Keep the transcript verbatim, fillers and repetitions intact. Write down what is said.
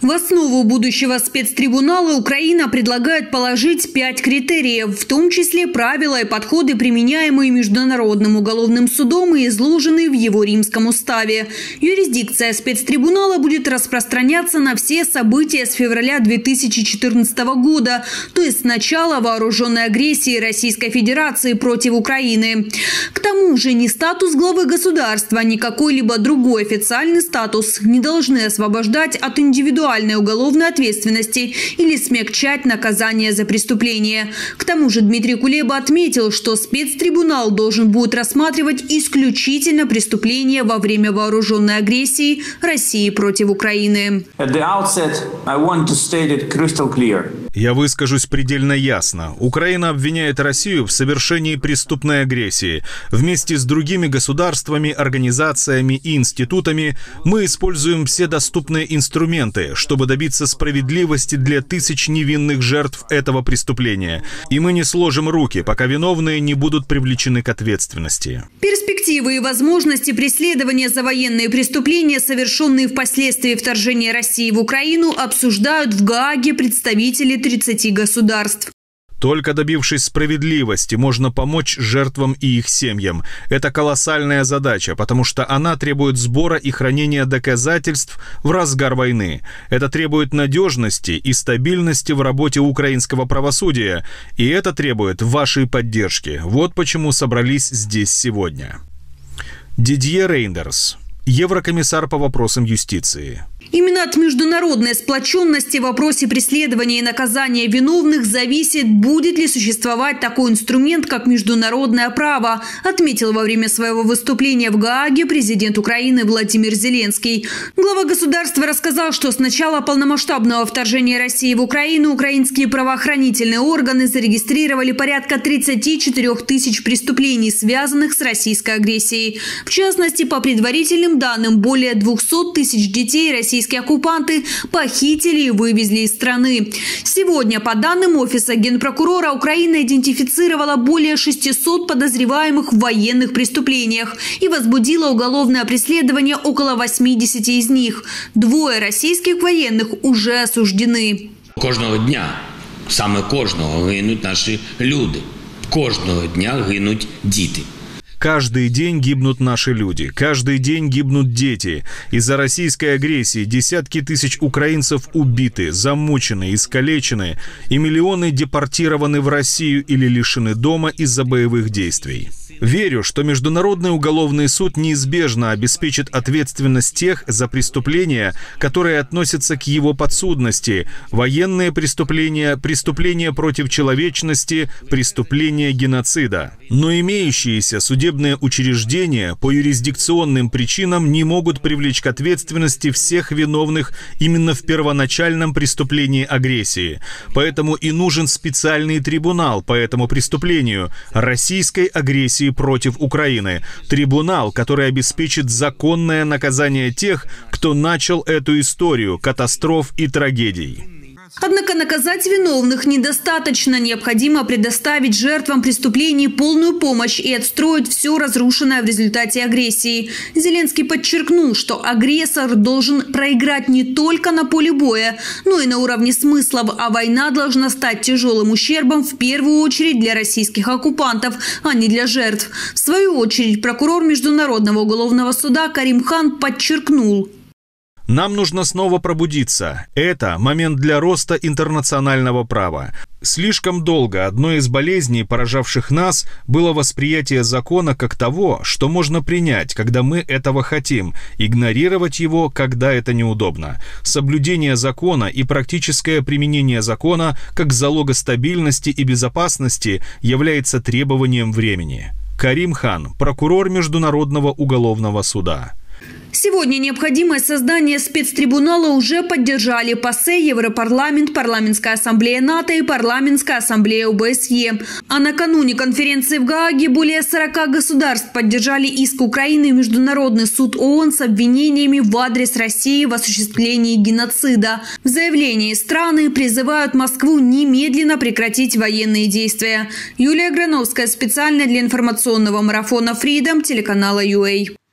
В основу будущего спецтрибунала Украина предлагает положить пять критериев, в том числе правила и подходы, применяемые Международным уголовным судом и изложенные в его Римском уставе. Юрисдикция спецтрибунала будет распространяться на все события с февраля две тысячи четырнадцатого года, то есть с начала вооруженной агрессии Российской Федерации против Украины. К тому же ни статус главы государства, ни какой-либо другой официальный статус не должны освобождать от индивидуальной уголовной ответственности или смягчать наказание за преступление. К тому же Дмитрий Кулеба отметил, что спецтрибунал должен будет рассматривать исключительно преступления во время вооруженной агрессии России против Украины. Я выскажусь предельно ясно. Украина обвиняет Россию в совершении преступной агрессии. Вместе с другими государствами, организациями и институтами мы используем все доступные инструменты, чтобы добиться справедливости для тысяч невинных жертв этого преступления. И мы не сложим руки, пока виновные не будут привлечены к ответственности. Перспективы и возможности преследования за военные преступления, совершенные впоследствии вторжения России в Украину, обсуждают в Гааге представители тридцати государств. Только добившись справедливости, можно помочь жертвам и их семьям. Это колоссальная задача, потому что она требует сбора и хранения доказательств в разгар войны. Это требует надежности и стабильности в работе украинского правосудия. И это требует вашей поддержки. Вот почему собрались здесь сегодня. Дидье Рейндерс, еврокомиссар по вопросам юстиции. Именно от международной сплоченности в вопросе преследования и наказания виновных зависит, будет ли существовать такой инструмент, как международное право, отметил во время своего выступления в Гааге президент Украины Владимир Зеленский. Глава государства рассказал, что с начала полномасштабного вторжения России в Украину украинские правоохранительные органы зарегистрировали порядка тридцати четырёх тысяч преступлений, связанных с российской агрессией. В частности, по предварительным данным, более двухсот тысяч детей российских Российские оккупанты похитили и вывезли из страны. Сегодня, по данным Офиса Генпрокурора, Украина идентифицировала более шестисот подозреваемых в военных преступлениях и возбудила уголовное преследование около восьмидесяти из них. Двое российских военных уже осуждены. Кожного дня, саме кожного, гинуть наші люди. Кожного дня гинуть діти. Каждый день гибнут наши люди, каждый день гибнут дети. Из-за российской агрессии десятки тысяч украинцев убиты, замучены, искалечены, и миллионы депортированы в Россию или лишены дома из-за боевых действий. Верю, что Международный уголовный суд неизбежно обеспечит ответственность тех за преступления, которые относятся к его подсудности: военные преступления, преступления против человечности, преступления геноцида. Но имеющиеся судебные учреждения по юрисдикционным причинам не могут привлечь к ответственности всех виновных именно в первоначальном преступлении агрессии. Поэтому и нужен специальный трибунал по этому преступлению – российской агрессии против Украины. Трибунал, который обеспечит законное наказание тех, кто начал эту историю катастроф и трагедий. Однако наказать виновных недостаточно. Необходимо предоставить жертвам преступлений полную помощь и отстроить все разрушенное в результате агрессии. Зеленский подчеркнул, что агрессор должен проиграть не только на поле боя, но и на уровне смыслов, а война должна стать тяжелым ущербом в первую очередь для российских оккупантов, а не для жертв. В свою очередь прокурор Международного уголовного суда Карим Хан подчеркнул: нам нужно снова пробудиться. Это момент для роста интернационального права. Слишком долго одной из болезней, поражавших нас, было восприятие закона как того, что можно принять, когда мы этого хотим, игнорировать его, когда это неудобно. Соблюдение закона и практическое применение закона как залога стабильности и безопасности является требованием времени. Карим Хан, прокурор Международного уголовного суда. Сегодня необходимость создания спецтрибунала уже поддержали ПАСЕ, Европарламент, Парламентская ассамблея НАТО и Парламентская ассамблея ОБСЕ. А накануне конференции в Гааге более сорока государств поддержали иск Украины в Международный суд ООН с обвинениями в адрес России в осуществлении геноцида. В заявлении страны призывают Москву немедленно прекратить военные действия. Юлия Грановская специально для информационного марафона Freedom телеканала ю эй.